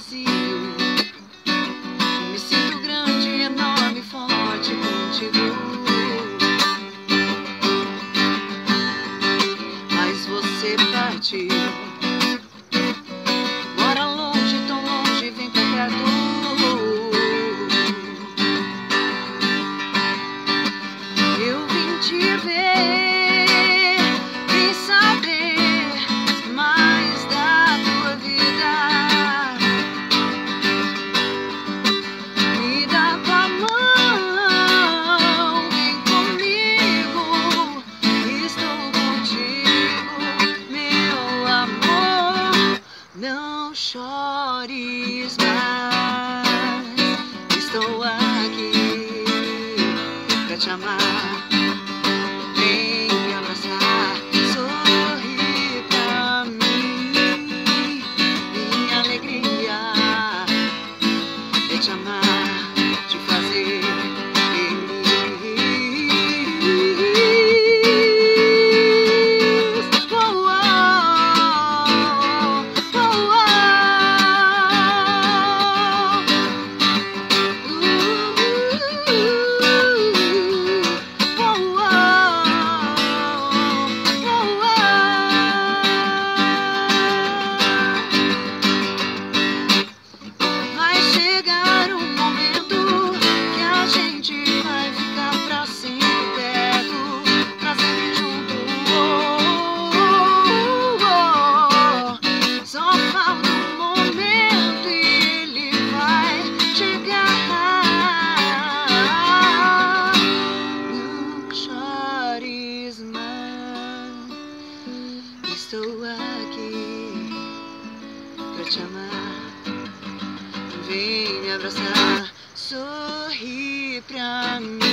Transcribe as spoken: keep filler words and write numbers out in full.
vazio. Me sinto grande, enorme, forte contigo. Mas você partiu. Mora longe, tão longe, vem pra perto. Eu vim te ver, vim saber mais da tua vida. Me dá tua mão, vem comigo, estou contigo, meu amor. Não chores mais, estou aqui pra te amar. Vem me abraçar, sorri pra mim. Minha alegria é te amar, te fazer feliz. Oh, oh, oh, oh. Vai chegar um momento que a gente vai ficar pra sempre perto, pra sempre junto. Oh, oh, oh. Só falta um momento e ele vai chegar. Não chores mais, estou aqui pra te amar. Vem me abraçar, sorri pra mim.